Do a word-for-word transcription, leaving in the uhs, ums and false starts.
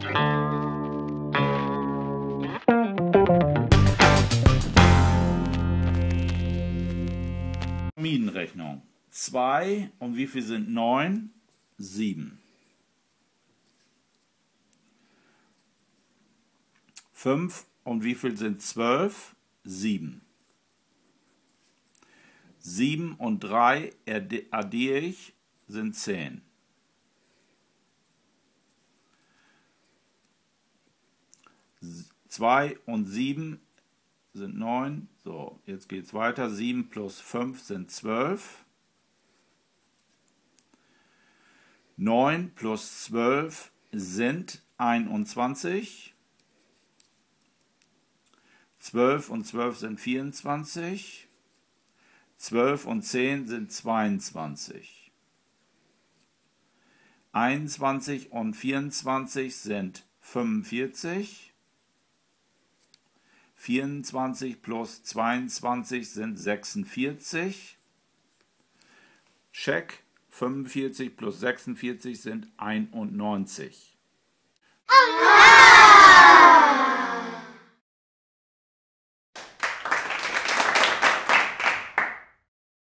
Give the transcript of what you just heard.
Pyramidenrechnung. zwei und wie viel sind neun? sieben. fünf und wie viel sind zwölf? sieben. sieben und drei addiere ich, sind zehn. zwei und sieben sind neun. So, jetzt geht es weiter. sieben plus fünf sind zwölf. neun plus zwölf sind einundzwanzig. zwölf und zwölf sind vierundzwanzig. zwölf und zehn sind zweiundzwanzig. einundzwanzig und vierundzwanzig sind fünfundvierzig. vierundzwanzig plus zweiundzwanzig sind sechsundvierzig. Check. fünfundvierzig plus sechsundvierzig sind einundneunzig. Oh!